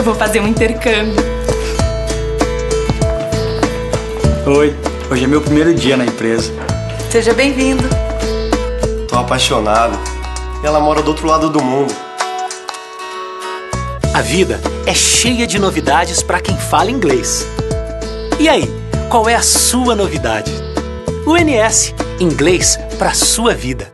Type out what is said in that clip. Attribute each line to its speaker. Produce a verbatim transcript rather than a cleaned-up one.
Speaker 1: vou fazer um intercâmbio.
Speaker 2: Oi, hoje é meu primeiro dia na empresa.
Speaker 1: Seja bem-vindo.
Speaker 3: Tô apaixonado. Ela mora do outro lado do mundo.
Speaker 4: A vida é cheia de novidades para quem fala inglês. E aí, qual é a sua novidade? U N S, inglês para sua vida.